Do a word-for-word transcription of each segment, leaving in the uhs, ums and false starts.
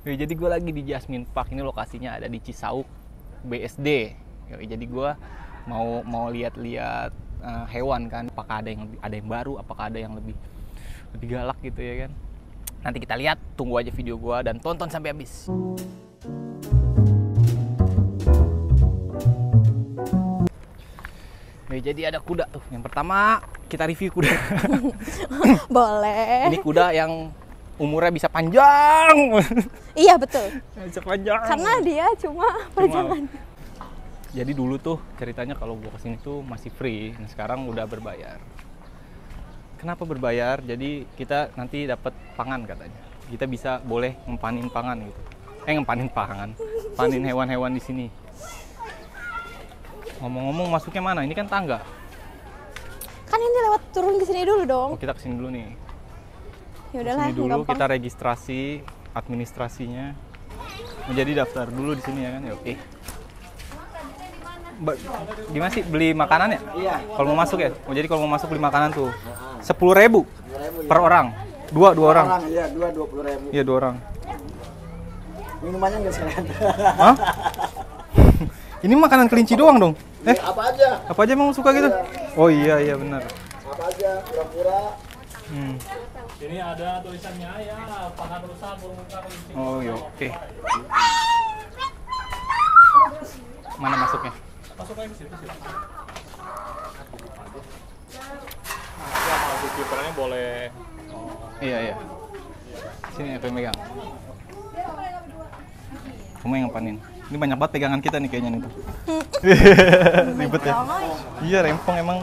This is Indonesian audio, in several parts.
Yoi, jadi gue lagi di Jasmine Park. Ini lokasinya ada di Cisauk B S D. Yoi, jadi gue mau mau lihat-lihat uh, hewan kan. Apakah ada yang ada yang baru? Apakah ada yang lebih lebih galak gitu ya kan? Nanti kita lihat. Tunggu aja video gue dan tonton sampai habis. Yoi, jadi ada kuda tuh. Yang pertama kita review kuda. Boleh. Ini kuda yang umurnya bisa panjang. Iya betul. Bisa panjang. Karena dia cuma pajangan. Jadi dulu tuh ceritanya kalau gua kesini tuh masih free. Nah, sekarang udah berbayar. Kenapa berbayar? Jadi kita nanti dapat pangan katanya. Kita bisa boleh ngempanin pangan gitu. Eh ngempanin pangan. Panin hewan-hewan di sini. Ngomong-ngomong masuknya mana? Ini kan tangga. Kan ini lewat turun ke sini dulu dong. Oh, kita kesini dulu nih. Ya udahlah, Sini dulu gampang. kita registrasi administrasinya. Menjadi daftar dulu di sini ya kan. Ya, oke. Ba- Gimana sih beli makanan ya? Iya. Kalau mau masuk ya? Oh, jadi kalau mau masuk beli makanan tuh sepuluh ribu per orang. Dua dua orang. Iya, dua dua puluh ribu. Iya dua orang. Minumannya nggak sekalian. Hah? Ini makanan kelinci doang dong? Eh, Apa aja? apa aja emang suka gitu? Oh iya iya benar. Apa aja? Pura-pura. Hmm. Ini ada tulisannya ya, pakan rusa, burung muka, kelinci. Oh iya oke. Mana masuknya? Masuk aja ke situ sih. Nah, sama zookeepernya boleh. Iya iya. Sini apa yang megang? Kamu yang panin. Ini banyak banget pegangan kita nih kayaknya nih tuh. Ribet ya. Iya rempong emang.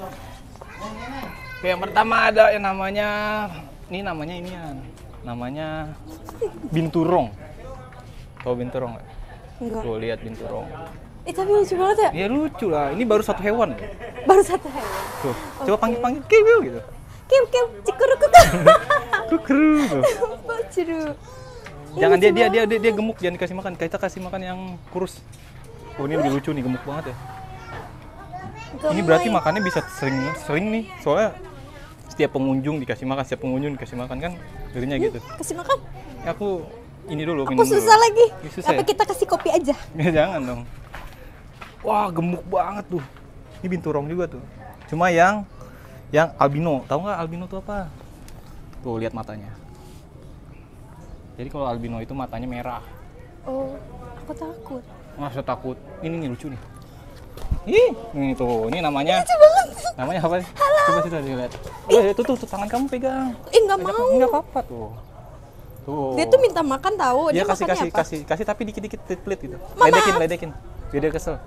Oke, yang pertama ada yang namanya ini namanya ini ya. Namanya binturong. Tahu binturong nggak? Enggak. Tuh lihat binturong. Eh tapi lucu banget ya. Ya lucu lah. Ini baru satu hewan. Baru satu hewan. Tuh, coba panggil-panggil kiwil gitu. Kim kim cikurukuk. Kukru. Tuh. Ciru. Jangan dia dia dia dia dia gemuk, jangan dikasih makan. Kita kasih makan yang kurus. Oh, ini lebih lucu nih, gemuk banget ya. Ini berarti makannya bisa sering sering nih. Soalnya setiap pengunjung dikasih makan, setiap pengunjung dikasih makan kan dirinya gitu. Kasih makan. Ya, aku ini dulu Aku minum susah dulu. lagi. Ih, susah Apa ya? kita kasih kopi aja? Ya, jangan dong. Wah, gemuk banget tuh. Ini binturong juga tuh. Cuma yang yang albino. Tahu nggak albino tuh apa? Tuh, lihat matanya. Jadi kalau albino itu matanya merah. Oh, aku takut. Masa takut? Ini nih lucu nih. Ih, ini tuh. Ini namanya Lucu banget. namanya apa sih? Coba sih dilihat. Eh, itu tuh, tuh tangan kamu pegang. Eh nggak mau. Enggak apa-apa tuh. Tuh. Dia tuh minta makan tahu. Dia Dia kasih makannya kasih apa? kasih kasih tapi dikit-dikit pelit gitu. Mama. Ledekin, ledekin. Biar dia kesel.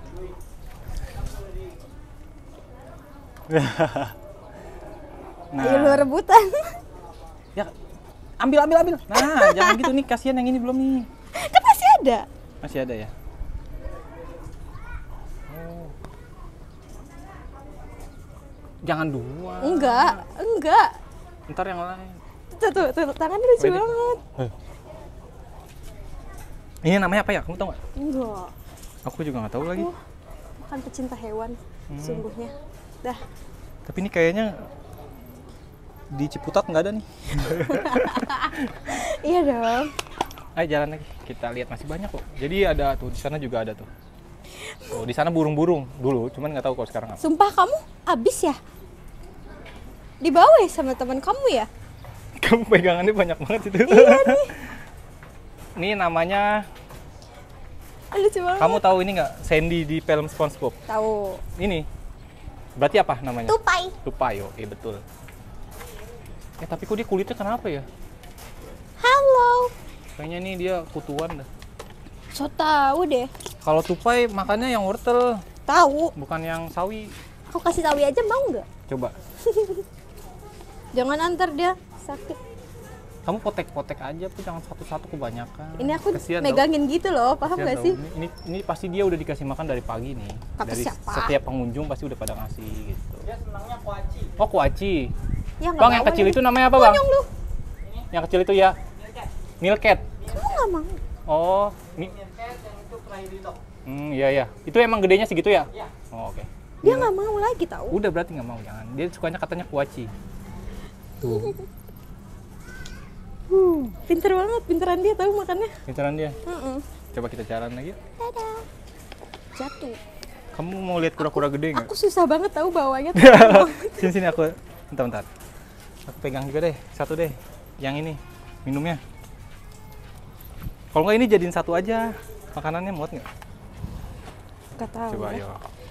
Nah, Ayo lu rebutan. ya ambil ambil ambil. Nah, jangan gitu nih, kasihan yang ini belum nih. Kan masih ada. Masih ada ya? Oh. Jangan dua. Enggak, enggak. Ntar yang lain. Tuh, tuh, tuh tangannya lucu Ready? banget. Ini namanya apa ya? Kamu tahu nggak? Enggak. Aku juga nggak tahu lagi. Uh, Bukan pecinta hewan, sungguhnya. Dah. Tapi ini kayaknya di Ciputat nggak ada nih. Iya dong. Ayo jalan lagi. Kita lihat masih banyak kok. Jadi ada tuh di sana juga ada tuh. Tuh di sana burung-burung dulu, cuman nggak tahu kalau sekarang apa. Sumpah kamu abis ya? Dibawa ya sama teman kamu ya? Kamu pegangannya banyak banget itu. Iya nih. Ini namanya, Lucu banget. kamu tahu ini nggak? Sandy di film SpongeBob. Tahu. Ini. Berarti apa namanya? Tupai. Tupai, oke betul. Eh tapi kok dia kulitnya kenapa ya? Halo. Kayaknya nih dia kutuan dah. So tahu deh. Kalau tupai makannya yang wortel, Tahu. bukan yang sawi. Aku kasih sawi aja mau nggak? Coba. Jangan antar dia sakit. Kamu potek-potek aja tuh, jangan satu-satu kebanyakan. Ini aku Kasihan megangin gitu loh, tau. paham Kasihan nggak tau. sih? Ini, ini, ini pasti dia udah dikasih makan dari pagi nih. Kata Dari siapa? setiap pengunjung pasti udah pada ngasih gitu. Dia senangnya kuaci. Oh kuaci. Ya, nggak Bang mau yang kecil nih. itu namanya apa bang? Monyong lu. Yang kecil itu ya? Milket. Kamu nggak mau? Oh, mi Milket yang itu Prairie Dog. hmm, iya iya. Itu emang gedenya segitu ya? Iya. Oh, oke. Dia nggak mau lagi tahu. Udah berarti nggak mau, jangan. Dia sukanya katanya kuaci. Tuh. Uh, pinter banget, pinteran dia tahu makannya. Pintaran dia. Mm-mm. Coba kita jalan lagi. Dadah. Jatuh. Kamu mau lihat kura-kura gede nggak? Aku susah banget tahu bawanya. Sini sini aku. Bentar bentar. Aku pegang juga deh, satu deh. Yang ini minumnya. Kalau nggak ini jadiin satu aja. Makanannya muat nggak? Gak tahu. Coba ya. ayo.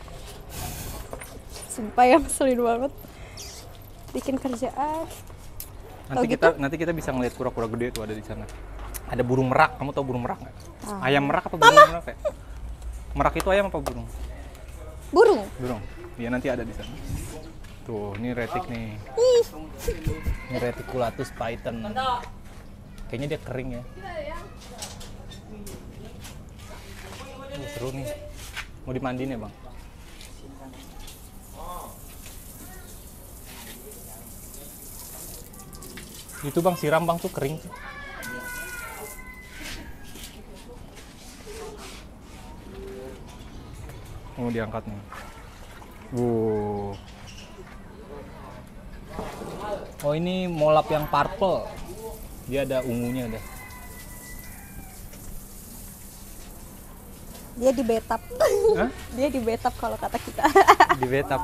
Sumpah yang ngeselin banget. Bikin kerjaan. Nanti Kalau kita gitu? nanti kita bisa ngeliat kura-kura gede tuh ada di sana. Ada burung merak. Kamu tahu burung merak nggak? Ah. Ayam merak apa burung merak ya? Merak itu ayam apa burung? Burung. Burung. Iya nanti ada di sana. Tuh, ini retik nih. Ih. Ini reticulatus python. Kayaknya dia kering ya. Uh, seru nih. Mau dimandiin ya bang? Itu bang siram bang tuh kering. Mau diangkat nih. Wow. Oh ini molap yang purple. Dia ada ungunya ada. Dia di betap. Hah? Dia di betap kalau kata kita. Di betap.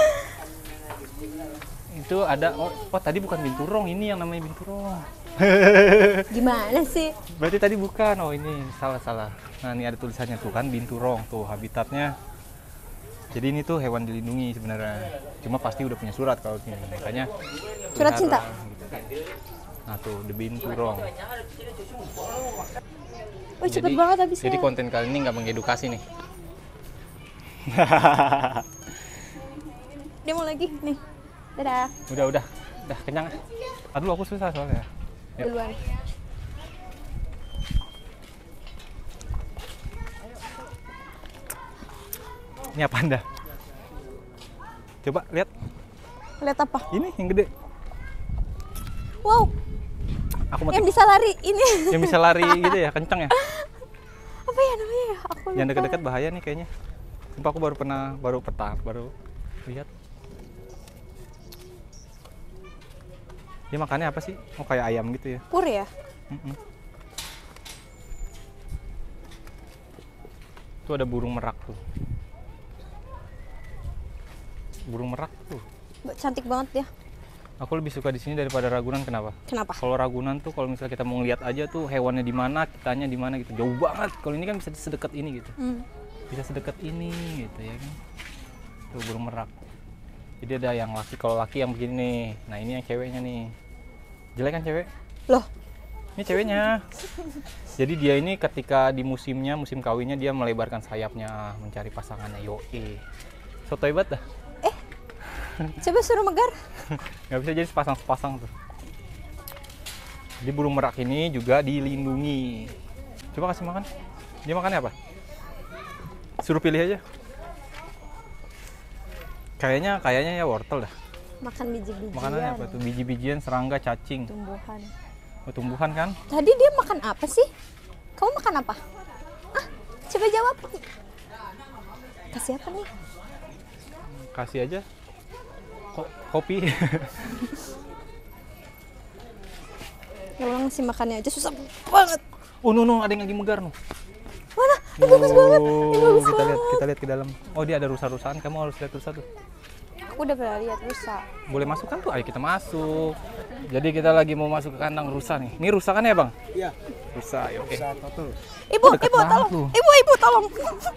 Itu ada oh, oh tadi bukan binturong, ini yang namanya binturong. Gimana sih? Berarti tadi bukan. Oh ini salah salah. Nah, ini ada tulisannya tuh kan binturong tuh habitatnya. Jadi ini tuh hewan dilindungi sebenarnya. Cuma pasti udah punya surat kalau ini. Makanya Surat cinta? Gitu. Nah tuh the binturong. Oh cepet banget habisnya. Jadi konten kali ini nggak mengedukasi nih. Dia mau lagi nih. Dadah. Udah udah udah kenyang. Aduh aku susah soalnya. Yuk. Duluan. Ini apa anda? Coba lihat. Lihat apa? Ini yang gede. Wow. Aku mau Yang bisa lari ini. yang bisa lari gitu ya, kencang ya. Apa ya namanya ya? Aku lupa. Yang dekat-dekat bahaya nih kayaknya. Sumpah aku baru pernah baru peta baru lihat. Dia makannya apa sih? Oh kayak ayam gitu ya. Pur ya? Mm-mm. Tuh ada burung merak tuh. Burung merak tuh. Cantik banget ya. Aku lebih suka di sini daripada Ragunan. Kenapa? Kenapa? Kalau Ragunan tuh kalau misalnya kita mau ngeliat aja tuh hewannya di mana, kitanya di mana gitu. Jauh banget. Kalau ini kan bisa sedekat ini gitu. Hmm. Bisa sedekat ini gitu ya kan. Tuh burung merak. Jadi ada yang laki, kalau laki yang begini nih. Nah, ini yang ceweknya nih. Jelek kan cewek? Loh, Ini ceweknya. Jadi dia ini ketika di musimnya, musim kawinnya dia melebarkan sayapnya mencari pasangannya. Yoi. Sotoy banget dah. coba suruh megar. Nggak bisa jadi sepasang-sepasang tuh. Di burung merak ini juga dilindungi. Coba kasih makan. Dia makannya apa? Suruh pilih aja. Kayaknya kayaknya ya wortel dah. Makan biji-bijian. Makanannya apa tuh? Biji-bijian, serangga, cacing. Tumbuhan. Oh, tumbuhan kan? Tadi dia makan apa sih? Kamu makan apa? Ah, coba jawab. Kasih apa nih? Kasih aja. Ko- kopi. Ya ulang sih makannya aja susah banget. Oh, no, no, ada yang lagi megar no. Mana? Ini bagus banget. Ini bagus kita banget. lihat, kita lihat ke dalam. Oh, dia ada rusa-rusaan. Kamu harus lihat rusa tuh. Aku udah pernah lihat rusa. Boleh masuk kan tuh? Ayo kita masuk. Jadi kita lagi mau masuk ke kandang rusa nih. Ini rusa kan ya, Bang? Iya. Rusa, ya oke. Satu tuh. Ibu, Dekat ibu banget tolong. lu. Ibu, ibu tolong.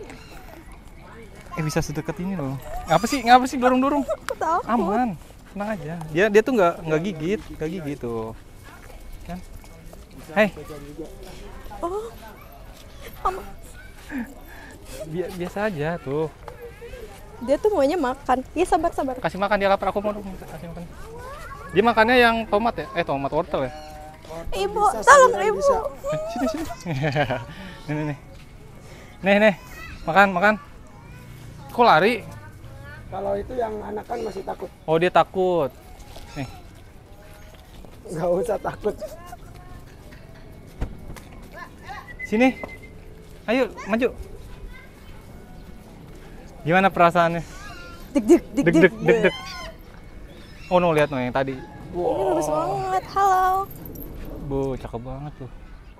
Eh, bisa sedekat ini loh. Ngapa sih? Ngapa sih dorong-dorong? Aku tahu. Aman. Tenang aja. Dia dia tuh nggak nggak gigit, nggak gigit tuh. Kan? Hei, Oh. Mama. bi- biasa aja tuh. Dia tuh maunya makan. Iya sabar sabar. Kasih makan dia lapar, aku mau dong kasih makan. Dia makannya yang tomat ya? Eh, tomat wortel ya? Ibu, Bisa, tolong sembilan ibu. bisa. Eh, sini sini. nih nih nih. Nih nih. Makan makan. Kok lari? Kalau itu yang anak kan masih takut. Oh, dia takut. Nih. Nggak usah takut. Sini. Ayo, maju. Gimana perasaannya? Dik dik dik Deg deg deg deg. Oh no, lihat no yang tadi. Ini bagus banget. Halo. Bu, cakep banget tuh.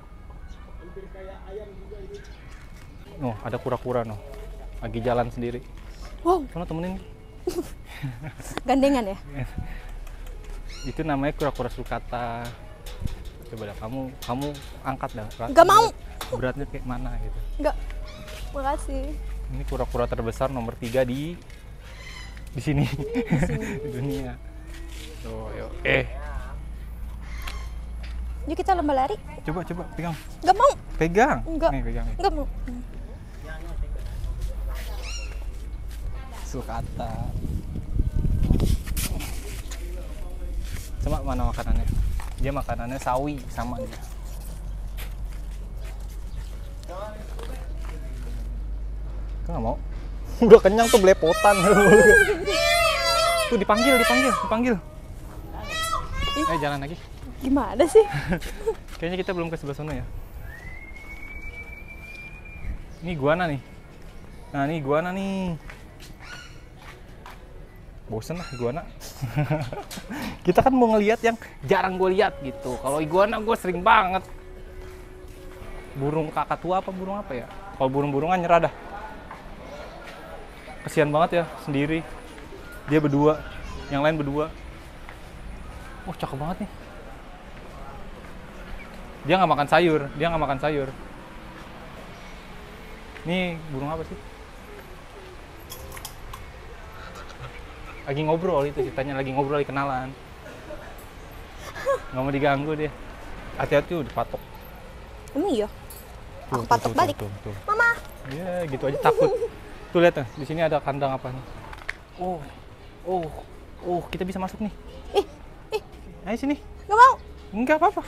Noh, ada kura-kura noh. Lagi jalan sendiri. Wow, Sono temenin. gandengan ya? Itu namanya kura-kura sulcata. Coba dah kamu kamu angkat dah. berat- Nggak mau. Beratnya kayak mana gitu. Enggak. Makasih. Ini kura-kura terbesar nomor tiga di di sini di dunia. Tuh, yuk. Eh, Yuk kita lomba lari. coba coba pegang. Enggak mau. Pegang. Enggak. Nih, pegang. Enggak mau. Sulcata. Coba mana makanannya? Dia makanannya sawi sama dia. Kau nggak mau? Udah kenyang tuh belepotan. Tuh dipanggil, dipanggil, dipanggil. Eh jalan lagi. Gimana sih? Kayaknya kita belum ke sebelah sana ya. Ini iguana nih. Nah ini iguana nih. Bosen lah iguana. Kita kan mau ngelihat yang jarang gue lihat gitu. Kalau iguana gue sering banget. Burung kakatua apa burung apa ya? Kalau burung-burungan nyerah dah. Kasihan banget ya sendiri. Dia berdua, yang lain berdua. Oh cakep banget nih. Dia nggak makan sayur, dia nggak makan sayur. Nih burung apa sih? Lagi ngobrol itu ceritanya, lagi ngobrol, lagi kenalan. Nggak mau diganggu dia. Hati-hati udah patok. Emang iya? Aku Tuh, patok tuh, balik. Tuh, tuh, tuh. Mama. Ya gitu aja takut. Tuh lihat di sini ada kandang apa nih? Oh, oh, oh kita bisa masuk nih. Eh, eh, Ayo sini. enggak mau. Enggak apa-apa.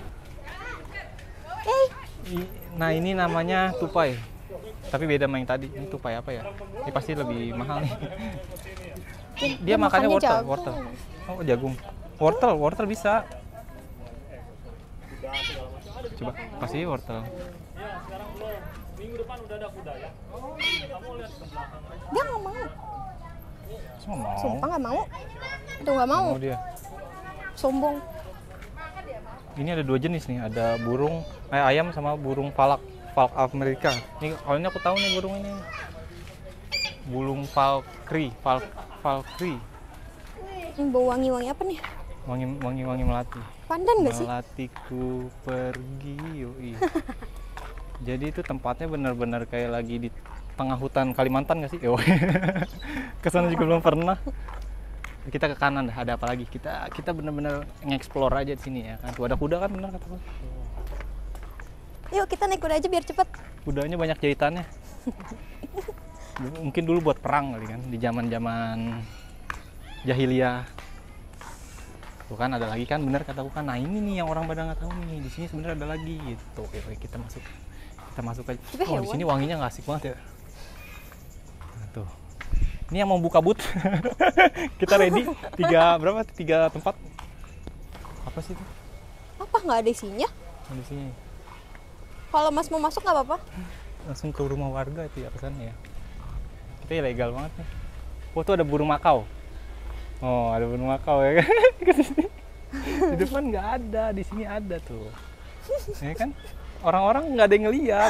Eh, I- Nah ini namanya tupai. Tapi beda sama yang tadi. Ini tupai apa ya? Ini pasti lebih mahal nih. Dia makannya wortel, jagung. wortel. Oh jagung. Wortel, wortel bisa. Coba kasih wortel. Ya, sekarang belum. Minggu depan udah ada kuda ya. Kamu lihat ke belakang. Dia nggak mau. Semua mau. Sumpah nggak mau. Itu nggak mau. Mau dia. Sombong. Ini ada dua jenis nih, ada burung eh, ayam sama burung falak, falk Amerika. Ini kalau ini aku tahu nih burung ini. Burung falkri, falk falkri. Ini bau wangi-wangi apa nih? Wangi wangi wangi melati. Pandan nggak sih? Melatiku pergi, yoi. Jadi itu tempatnya benar-benar kayak lagi di tengah hutan Kalimantan nggak sih? Yo. Kesana juga belum pernah. Kita ke kanan dah, ada apa lagi? Kita kita benar-benar nge-explore aja di sini ya kan. Tuh ada kuda kan benar kata lu. Yuk kita naik kuda aja biar cepet. Kudanya banyak jahitannya. Mungkin dulu buat perang kali kan di zaman-zaman jahiliyah. Tuh kan ada lagi kan benar kataku kan. Nah ini nih yang orang pada nggak tahu nih. Di sini sebenarnya ada lagi gitu. Oke, oke kita masuk. Kita masuk aja. Tapi Oh di hewan. sini wanginya nggak asik banget ya. Nah, tuh. Ini yang mau buka booth. Kita ready. Tiga berapa? Tiga tempat. Apa sih itu? Apa nggak ada isinya? Nah, di sini. Kalau Mas mau masuk nggak apa-apa. Langsung ke rumah warga itu ya kesannya ya. Kita ilegal banget nih. Oh tuh ada burung makau. Oh ada burung makau ya kan. Di depan nggak ada, di sini ada tuh. Ya kan? Orang-orang nggak ada yang ngeliat.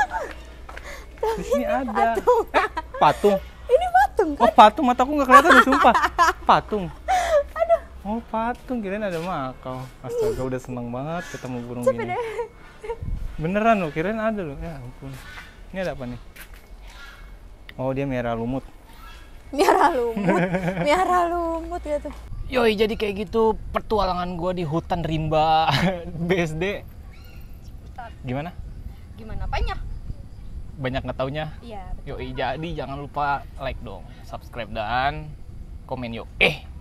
Di sini ada. Eh, patung. Ini patung kan? Oh patung, mataku nggak kelihatan deh, sumpah. Patung. Oh patung, kirain ada makau. Astaga udah seneng banget ketemu burung Cepet ini. deh. Beneran loh, kirain ada loh. Ya ampun. Ini ada apa nih? Oh dia merah lumut. Miara lumut. Miara lumut gitu. Yoi, jadi kayak gitu petualangan gua di hutan rimba B S D. Gimana? Gimana apanya? Banyak nggak taunya? Iya. Yoi, jadi jangan lupa like dong, subscribe dan komen yuk. Eh.